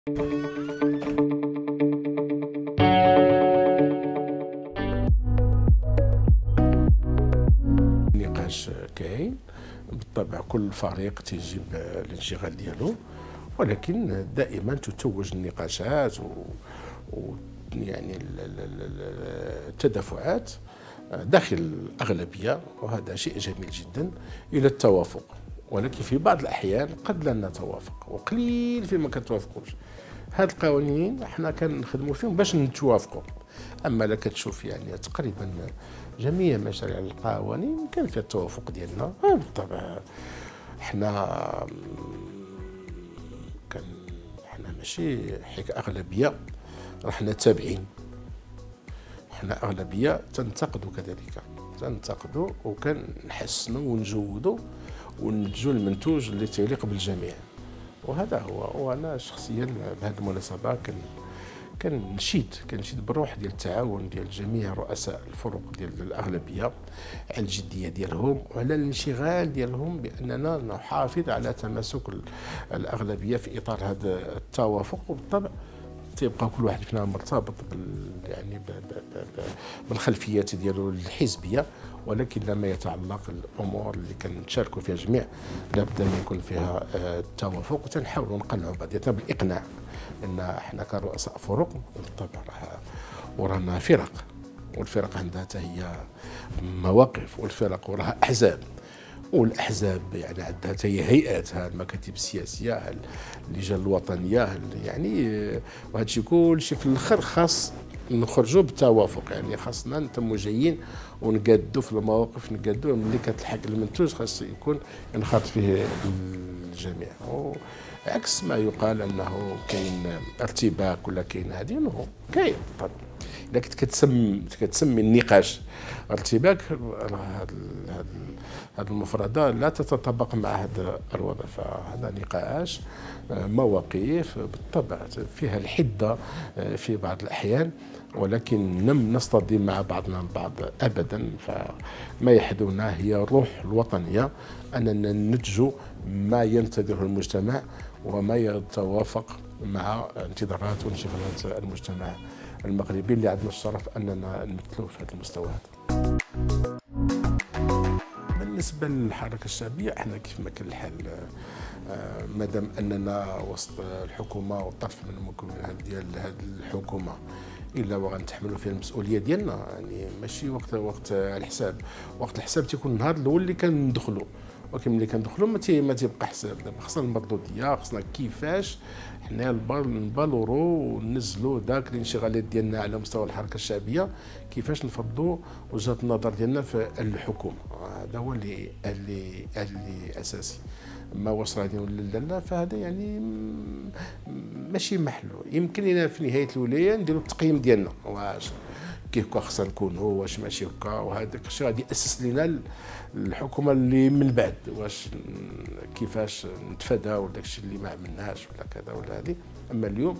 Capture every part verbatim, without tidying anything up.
النقاش كاين بالطبع، كل فريق تيجيب الانشغال ديالو، ولكن دائما تتوج النقاشات و, و يعني التدافعات داخل الأغلبية، وهذا شيء جميل جدا إلى التوافق. ولكن في بعض الأحيان قد لا نتوافق، وقليل فيما كنتوافقوش. هاد القوانين حنا كنخدموا فيهم باش نتوافقوا، اما لا كتشوف يعني تقريبا جميع مشاريع القوانين كان فيها التوافق ديالنا. بالطبع حنا كان حنا ماشي حك اغلبيه، حنا تابعين، حنا اغلبيه تنتقدوا كذلك، تنتقدوا وكنحسنوا ونجودوا وننتجوا المنتوج اللي تيليق بالجميع. وهذا هو. وانا شخصيا بهذه المناسبه كان كنشيد كنشيد بالروح ديال التعاون ديال جميع رؤساء الفرق ديال الاغلبيه على الجديه ديالهم وعلى الانشغال ديالهم باننا نحافظ على تماسك الاغلبيه في اطار هذا التوافق. وبالطبع تيبقى كل واحد فينا مرتبط بال يعني ب ب ب بالخلفيات ديالو الحزبيه، ولكن لما يتعلق الامور اللي كنشاركوا فيها جميع لابد ان يكون فيها التوافق، وتنحاولوا نقنعوا بعضياتنا بالاقناع ان احنا كرؤساء فرق بالطبع ورانا فرق، والفرق عندها حتى هي مواقف، والفرق وراها احزاب، والاحزاب يعني عندها حتى هي هيئاتها، المكاتب السياسيه، اللجان الوطنيه، يعني وهذا الشيء كلشي في الاخر خاص نخرجوا بالتوافق. يعني خاصنا نتموا جايين ونقادوا في المواقف، نقادوا ملي كتلحق المنتوج خاص يكون ينخرط فيه الجميع، عكس ما يقال انه كاين ارتباك ولا كاين هذه، انه كاين طبعا. اذا كنت كتسمي كتسمي النقاش ارتباك، هذه المفردة لا تتطابق مع هذا الوضع. فهذا نقاش مواقف بالطبع فيها الحدة في بعض الأحيان، ولكن لم نصطدم مع بعضنا البعض أبدا. فما يحدنا هي الروح الوطنية، أننا ننتج ما ينتظره المجتمع وما يتوافق مع انتظارات وانشغالات المجتمع المغربي اللي عندنا الشرف أننا نمثلوه في هذا المستوى. بالنسبة للحركة الشعبية، احنا كيف ما كان الحال مادام اننا وسط الحكومة وطرف من المكونات ديال هذه الحكومة الا وغنتحملوا فيها المسؤولية ديالنا، يعني ماشي وقت وقت الحساب. وقت الحساب تيكون النهار الاول اللي كندخلوا، ولكن ملي كندخلوا ما تي ما تيبقى حساب. دابا خصنا المردودية، خصنا كيفاش حنا نبالورو وننزلوا ذاك الانشغالات ديالنا على مستوى الحركه الشعبيه، كيفاش نفرضوا وجهه النظر ديالنا في الحكومه. هذا هو اللي اللي اللي اساسي. ما واش غادي ولا لا، فهذا يعني ماشي محله. يمكن لنا في نهايه الولايه نديروا التقييم ديالنا، واش كيف خصنا نكونوا، واش ماشي هكا، وهذاك الشيء غادي ياسس لنا الحكومه اللي من بعد، واش كيفاش نتفاداو داك الشيء اللي ما عملناش ولا كذا ولا هذه. اما اليوم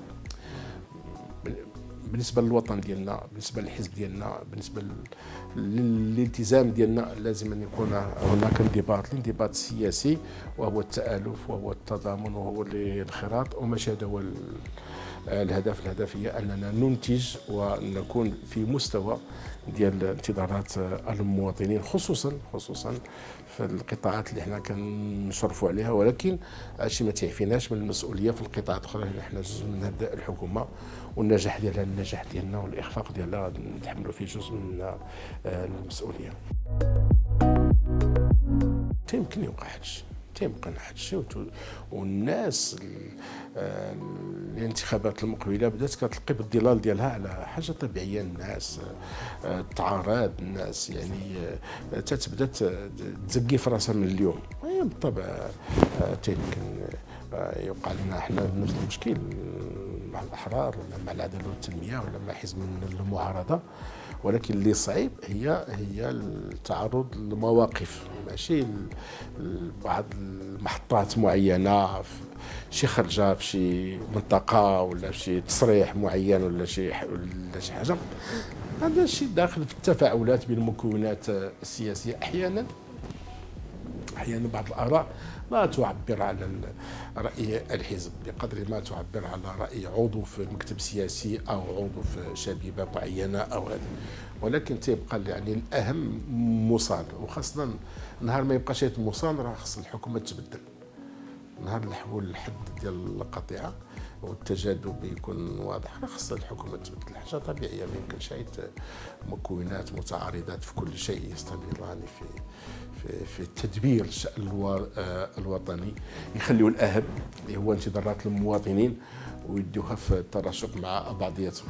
بالنسبه للوطن ديالنا، بالنسبه للحزب ديالنا، بالنسبه للالتزام ديالنا، لازم ان يكون هناك انضباط، الانضباط السياسي وهو التآلف وهو التضامن وهو الانخراط، وماشي هذا هو الهدف. الهدف هي اننا ننتج ونكون في مستوى ديال انتظارات المواطنين، خصوصا خصوصا في القطاعات اللي حنا كنشرفوا عليها. ولكن هادشي ما تيعفيناش من المسؤوليه في القطاعات الاخرى اللي حنا جزء من هذه الحكومه، والنجاح ديالها النجاح ديالنا، والاخفاق ديالها نتحملوا فيه جزء من المسؤوليه. تيمكن يوقع هادشي، تيمكن هادشي، والناس الانتخابات المقبله بدات كتلقي بالظلال ديالها على حاجه طبيعيه. الناس تعارض، الناس يعني تتبدا تزكي في راسها من اليوم. بالطبع تيمكن يوقع لنا احنا نفس المشكل مع الاحرار ولا مع العداله والتنميه ولا مع حزب من المعارضه، ولكن اللي صعيب هي هي التعرض لمواقف، ماشي بعض المحطات معينه في شي خرجه في شي منطقه ولا في شي تصريح معين ولا شي ولا شي حاجه. هذا الشيء داخل في التفاعلات بين المكونات السياسيه. احيانا أحيانا بعض الآراء لا تعبر على رأي الحزب بقدر ما تعبر على رأي عضو في مكتب سياسي أو عضو في شبيبة معينة أو هذا، ولكن تيبقى يعني الأهم مصان، وخاصة نهار ما يبقاش مصان راه خص الحكومة تبدل. نهار الحول الحد ديال القطيعة والتجاذب يكون واضح راه خص الحكومة تبدل، حاجة طبيعية. ما يمكنش عيت مكونات متعارضات في كل شيء يستمران في في في تدبير الشأن الوطني، يخليوا الأهم اللي هو انتظارات المواطنين ويدوها في التراشق مع بعضياتهم.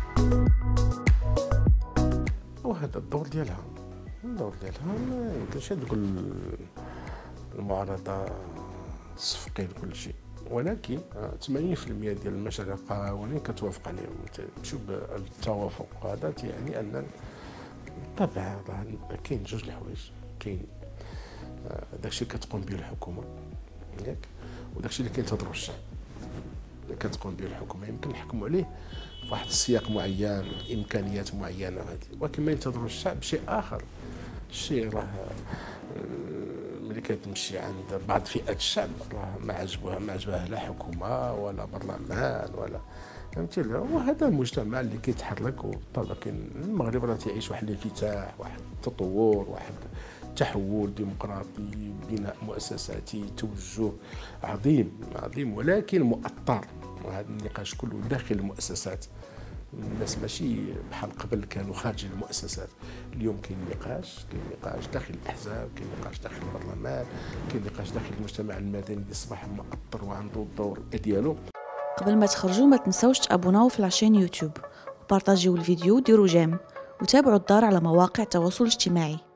وهذا الدور ديالها، الدور ديالها ما يمكنش تقول المعارضة تصفقي لكل شيء، ولكن ثمانين بالمئة ديال المشاريع القانونية كتوافق عليهم. تشوف التوافق هذا يعني أن بالطبع كاين جوج الحوايج، كاين داكشي اللي كتقوم به الحكومة ياك، وداكشي اللي كينتظروا الشعب اللي كتقوم به الحكومة. يمكن نحكموا عليه في واحد السياق معين، إمكانيات معينة وهذه، ولكن ما ينتظروا الشعب شيء آخر. الشيء راه ملي كتمشي عند بعض فئات الشعب راه ما عجبوها ما عجبها لا حكومة ولا برلمان ولا فهمتي. وهذا المجتمع اللي كيتحرك، وبالطبع كاين المغرب راه تيعيش واحد الانفتاح، واحد التطور، واحد تحول ديمقراطي، بناء مؤسساتي، توجه عظيم عظيم، ولكن مؤطر. وهذا النقاش كله داخل المؤسسات. الناس ماشي بحال قبل كانوا خارج المؤسسات، اليوم كاين نقاش، كاين نقاش داخل الاحزاب، كاين نقاش داخل البرلمان، كاين نقاش داخل المجتمع المدني اللي اصبح مؤطر وعنده الدور ديالو. قبل ما تخرجوا ما تنسوش تابوناو في لاشين يوتيوب وبارطاجيو الفيديو وديروا جيم وتابعوا الدار على مواقع التواصل الاجتماعي.